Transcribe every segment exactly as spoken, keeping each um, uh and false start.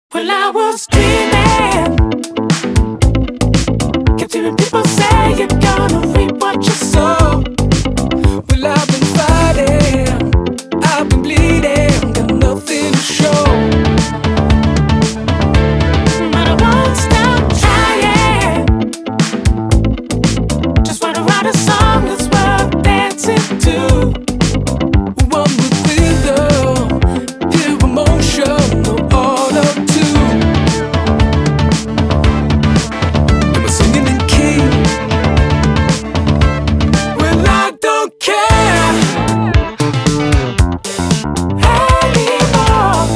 Well, I was dreaming, kept hearing people say you're gonna reap what you sow. Well, I've been fighting, I've been bleeding, got nothing to show. But I won't stop trying, just wanna write a song that's worth dancing to. One with rhythm, pure emotion, no auto-tune. Am I singing in key? Well, I don't care anymore.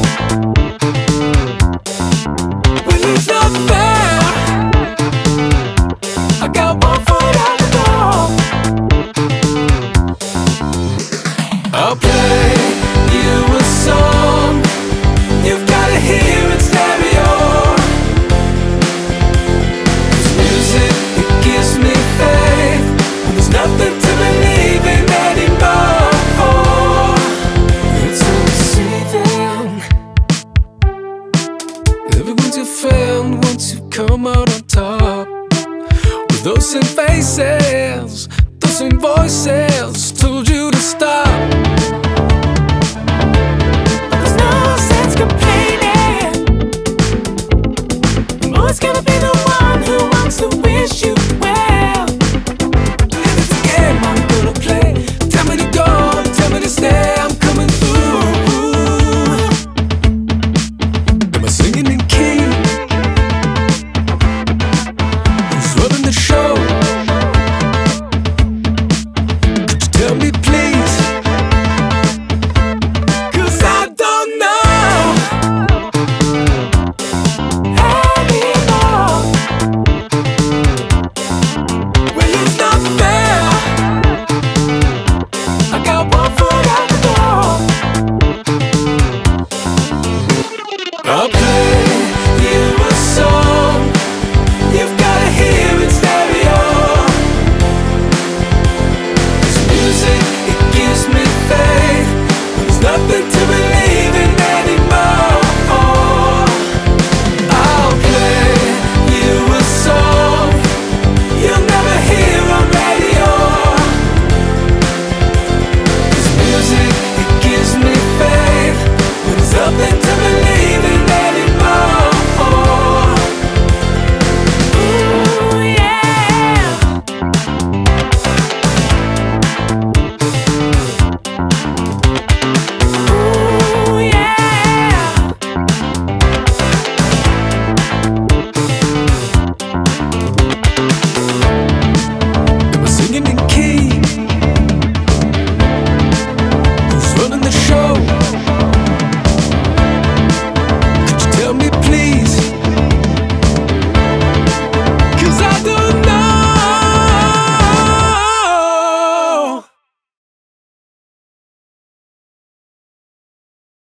Well, it's not fair, I got one foot out the door. I'll play you a song, you've gotta hear it stereo. 'Cause music, it gives me faith when there's nothing to believe in anymore. It's so deceiving. Everyone's your friend once you come out on top, with those same faces, those same voices.